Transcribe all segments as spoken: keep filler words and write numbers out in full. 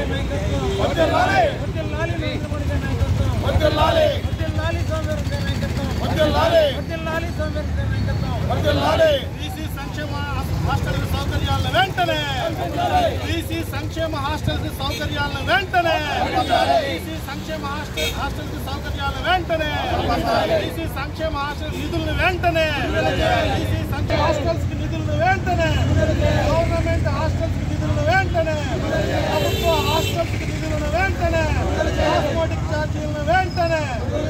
సంక్షేమ హాస్టల్ సౌకర్యాలను వెంటనే బీసీ సంక్షేమ హాస్టల్ సౌకర్యాలను వెంటనే బీసీ సంక్షేమ హాస్టల్ హాస్టల్ సౌకర్యాలను వెంటనే బీసీ సంక్షేమ హాస్టల్ నిధులను వెంటనే బీసీ సంక్షేమ హాస్టల్స్ నిధులను వెంటనే గవర్నమెంట్ హాస్టల్స్ నిధులను వెంటనే ప్రభుత్వ హాస్టల్స్ నిధులను వెంటనే ట్రాన్స్పోర్టింగ్ ఛార్జీలను వెంటనే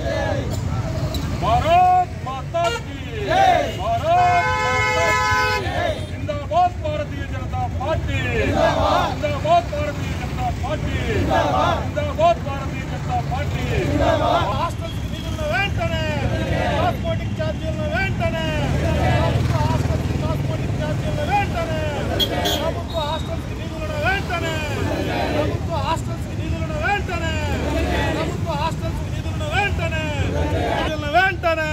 భారత్ మాతా కీ భారత్ जिंदाबाद भारतीय जनता पार्टी जिंदाबाद भारतीय जनता पार्टी जिंदाबाद भारतीय जनता पार्टी हास्टल निधులను వెంటనే ట్రాన్స్పోర్టింగ్ ఛార్జీలను వెంటనే హాస్టల్ ట్రాన్స్పోర్టింగ్ ఛార్జీలను వెంటనే ప్రభుత్వ హాస్టల్ నిధులను వెంటనే ప్రభుత్వ హాస్టల్ నిధులను వెంటనే ప్రభుత్వ హాస్టల్ నిధులను వెంటనే నిధులను వెంటనే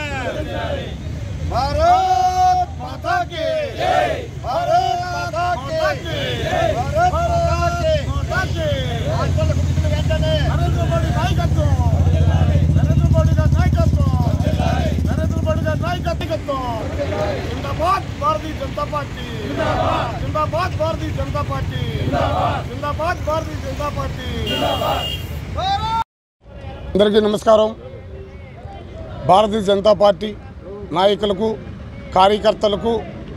భారత్ మాతా కీ జై భారత్ మాతా కీ భారత్ మాతా కీ హాస్టల్ నిధులను వెంటనే నరేంద్ర మోడీ నాయకత్వం నరేంద్ర మోడీ గారి నాయకత్వం నరేంద్ర మోడీ గారి నాయకత్వం జిందాబాద్ భారతీయ జనతా పార్టీ జిందాబాద్ భారతీయ జనతా పార్టీ జిందాబాద్ భారతీయ జనతా పార్టీ అందరికీ నమస్కారం. భారతీయ జనతా పార్టీ నాయకులకు కార్యకర్తలకు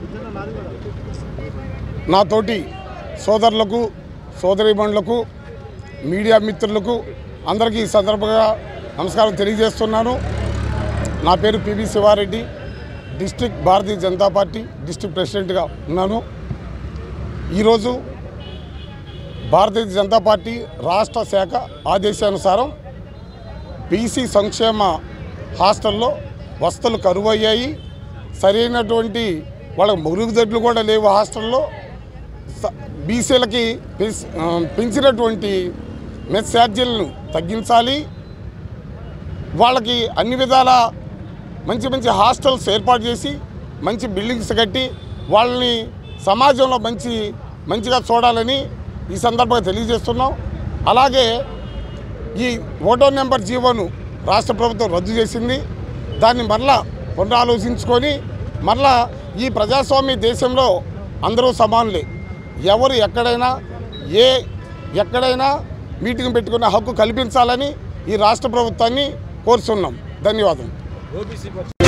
నాతోటి సోదరులకు సోదరీమణులకు మీడియా మిత్రులకు అందరికీ ఈ సందర్భంగా నమస్కారం తెలియజేస్తున్నాను. నా పేరు PV Siva Reddy, district Bharatiya Janata Party district ప్రెసిడెంట్గా ఉన్నాను. ఈరోజు భారతీయ జనతా పార్టీ రాష్ట్ర శాఖ ఆదేశానుసారం బీసీ సంక్షేమ హాస్టల్లో వసతులు కరువు అయ్యాయి. సరైనటువంటి వాళ్ళ మరుగుదొడ్లు కూడా లేవు. హాస్టల్లో బీసీలకి పెంచినటువంటి మెస్ ఛార్జీలను తగ్గించాలి. వాళ్ళకి అన్ని విధాల మంచి మంచి హాస్టల్స్ ఏర్పాటు చేసి మంచి బిల్డింగ్స్ కట్టి వాళ్ళని సమాజంలో మంచి మంచిగా చూడాలని ఈ సందర్భంగా తెలియజేస్తున్నాం. అలాగే ఈ ఓటో నెంబర్ జీవోను రాష్ట్ర ప్రభుత్వం రద్దు చేసింది. దాన్ని మరలా పునరాలోచించుకొని మరలా ఈ ప్రజాస్వామ్య దేశంలో అందరూ సమానులే. ఎవరు ఎక్కడైనా ఏ ఎక్కడైనా మీటింగ్ పెట్టుకునే హక్కు కల్పించాలని ఈ రాష్ట్ర ప్రభుత్వాన్ని కోరుతున్నాం. ధన్యవాదాలు.